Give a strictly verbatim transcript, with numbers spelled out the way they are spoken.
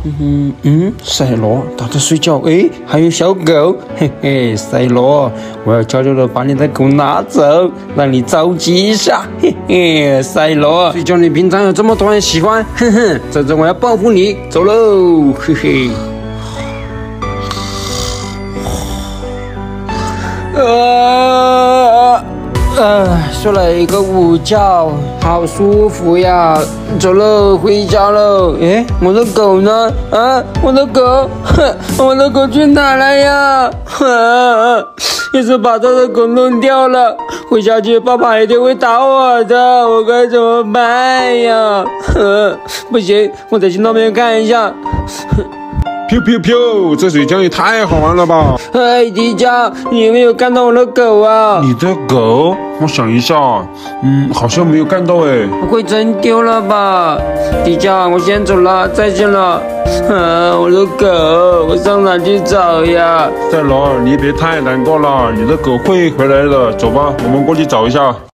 嗯嗯，赛罗，他在睡觉。诶，还有小狗，嘿嘿，赛罗，我要悄悄的把你的狗拿走，让你着急一下。嘿嘿，赛罗，睡觉你平常有这么多人喜欢，哼哼，这次我要报复你，走喽，嘿嘿。呃。呃，睡了一个午觉，好舒服呀！走喽，回家喽。诶，我的狗呢？啊，我的狗，哼，我的狗去哪了呀？哼，一直把这个狗弄掉了，回家去爸爸一定会打我的，我该怎么办呀？哼，不行，我得去那边看一下。 飘飘飘，这水枪也太好玩了吧！ 哎，迪迦，你有没有看到我的狗啊？ 你的狗？我想一下，嗯，好像没有看到哎。 不会真丢了吧？迪迦，我先走了，再见了。啊，我的狗，我上哪去找呀？ 赛罗，你别太难过了，你的狗会回来的。走吧，我们过去找一下。